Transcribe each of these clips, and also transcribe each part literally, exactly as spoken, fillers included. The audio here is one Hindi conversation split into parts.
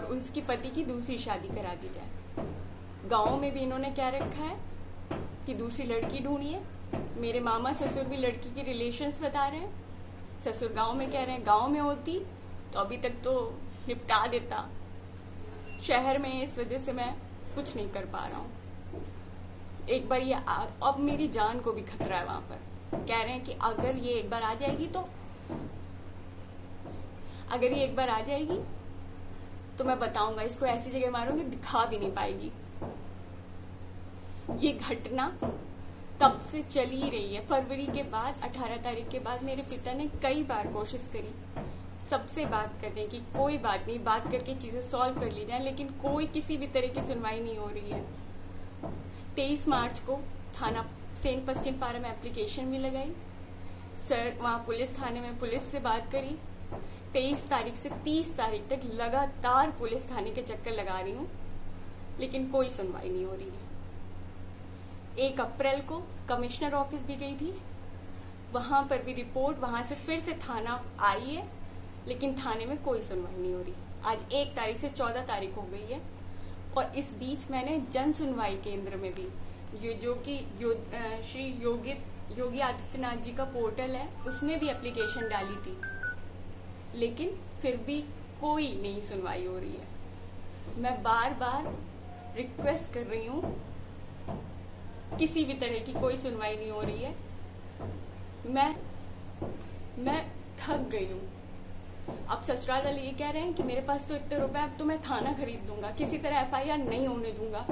उसकी पति की दूसरी शादी करा दी जाए। गांव में भी इन्होंने क्या रखा है कि दूसरी लड़की ढूंढिए। मेरे मामा ससुर भी लड़की के रिलेशंस बता रहे हैं। ससुर गांव में कह रहे हैं गांव में होती तो अभी तक तो निपटा देता, शहर में इस वजह से मैं कुछ नहीं कर पा रहा हूँ। एक बार ये अब मेरी जान को भी खतरा है वहां पर। कह रहे हैं कि अगर ये एक बार आ जाएगी तो अगर ये एक बार आ जाएगी तो मैं बताऊंगा, इसको ऐसी जगह मारूंगी दिखा भी नहीं पाएगी। ये घटना तब से चली ही रही है। फरवरी के बाद अठारह तारीख के बाद मेरे पिता ने कई बार कोशिश करी सबसे बात करने की, कोई बात नहीं, बात करके चीजें सॉल्व कर ली जाए, लेकिन कोई किसी भी तरह की सुनवाई नहीं हो रही है। तेईस मार्च को थाना सेन पश्चिम पारा में एप्लीकेशन भी लगाई सर, वहां पुलिस थाने में पुलिस से बात करी। तेईस तारीख से तीस तारीख तक लगातार पुलिस थाने के चक्कर लगा रही हूँ, लेकिन कोई सुनवाई नहीं हो रही है। एक अप्रैल को कमिश्नर ऑफिस भी गई थी, वहां पर भी रिपोर्ट, वहां से फिर से थाना आई है, लेकिन थाने में कोई सुनवाई नहीं हो रही। आज एक तारीख से चौदह तारीख हो गई है, और इस बीच मैंने जन सुनवाई केंद्र में भी ये जो कि यो, श्री योगी योगी आदित्यनाथ जी का पोर्टल है उसमें भी एप्लीकेशन डाली थी, लेकिन फिर भी कोई नहीं सुनवाई हो रही है। मैं बार बार रिक्वेस्ट कर रही हूँ, किसी भी तरह की कोई सुनवाई नहीं हो रही है। मैं मैं थक गई हूँ। अब ससुराल वाले ये कह रहे हैं कि मेरे पास तो इतने रुपए, अब तो मैं थाना खरीद दूंगा, किसी तरह एफ आई आर नहीं होने दूंगा।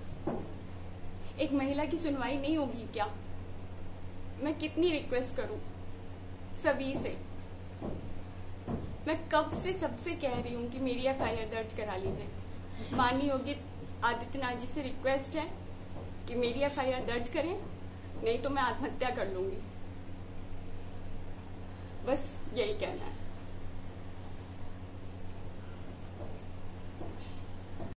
एक महिला की सुनवाई नहीं होगी क्या? मैं कितनी रिक्वेस्ट करूं सभी से। मैं कब से सबसे कह रही हूं कि मेरी एफ आई आर दर्ज करा लीजिए। माननीय योगी आदित्यनाथ जी से रिक्वेस्ट है कि मेरी एफ आई आर दर्ज करें, नहीं तो मैं आत्महत्या कर लूंगी। बस यही कहना है।